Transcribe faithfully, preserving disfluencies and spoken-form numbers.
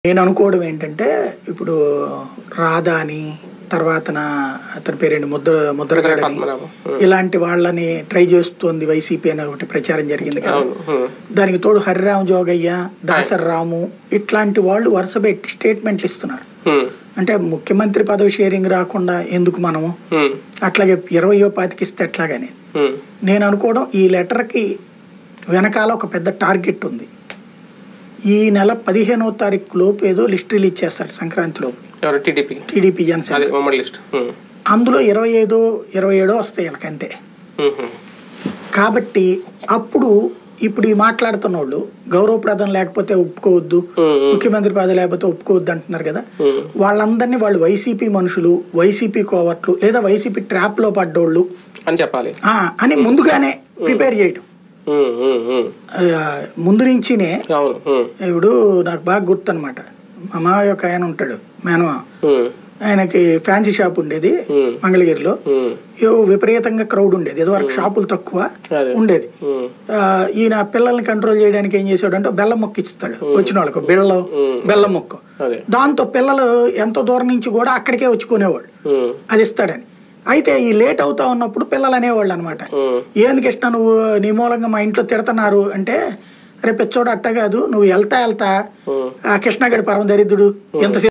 నేను అనుకోవడం ఏంటంటే ఇప్పుడు రాధా అని తర్వాత అతని పేరేంటి ముద్ర ముద్రగడని ఇలాంటి వాళ్ళని ట్రై చేస్తుంది వైసీపీ అని ఒకటి ప్రచారం జరిగింది కదా. దానికి తోడు హరిరామ్ జోగయ్య, దాసర్ రాము ఇట్లాంటి వాళ్ళు వరుస పెట్టి స్టేట్మెంట్లు ఇస్తున్నారు. అంటే ముఖ్యమంత్రి పదవి షేరింగ్ రాకుండా ఎందుకు మనము అట్లాగే ఇరవయో పాతికిస్తే ఎట్లాగానే నేను అనుకోవడం ఈ లెటర్కి వెనకాల ఒక పెద్ద టార్గెట్ ఉంది. ఈ నెల పదిహేనో తారీఖు లోపు ఏదో లిస్ట్ రిలీజ్ చేస్తారు సంక్రాంతి లోపు టీడీపీ జనసేన. అందులో ఇరవై ఐదో ఇరవై ఏడో వస్తాయి వీళ్ళకి అంతే. కాబట్టి అప్పుడు ఇప్పుడు ఈ మాట్లాడుతున్న వాళ్ళు గౌరవప్రదం లేకపోతే ఒప్పుకోవద్దు, ముఖ్యమంత్రి పదవి లేకపోతే ఒప్పుకోవద్దు అంటున్నారు కదా. వాళ్ళందరినీ వాళ్ళు వైసీపీ మనుషులు, వైసీపీ కోవట్లు లేదా వైసీపీ ట్రాప్ లో పడ్డోళ్ళు అని చెప్పాలి అని ముందుగానే ప్రిపేర్ చేయటం. ముందు నుంచినే ఇప్పుడు నాకు బాగా గుర్తు అనమాట. మా మావయ్య ఒక ఆయన ఉంటాడు మేనమా, ఆయనకి ఫ్యాన్సీ షాప్ ఉండేది మంగళగిరిలో. విపరీతంగా క్రౌడ్ ఉండేది, ఇదివరకు షాపులు తక్కువ ఉండేది. ఈయన పిల్లల్ని కంట్రోల్ చేయడానికి ఏం చేసాడు అంటే బెల్లం మొక్క ఇస్తాడు వచ్చిన వాళ్ళకు, బెల్లం బెల్లం మొక్క. దాంతో పిల్లలు ఎంతో దూరం నుంచి కూడా అక్కడికే వచ్చుకునేవాడు అది ఇస్తాడని. అయితే ఈ లేట్ అవుతా ఉన్నప్పుడు పిల్లలు అనేవాళ్ళు అనమాట, ఏంది కృష్ణ నువ్వు నీ మూలంగా మా ఇంట్లో తిడుతున్నారు అంటే, రేపు పిచ్చోడు అట్ట కాదు నువ్వు వెళ్తా వెళ్తా కృష్ణగడి పరమ దరిద్రుడు ఎంత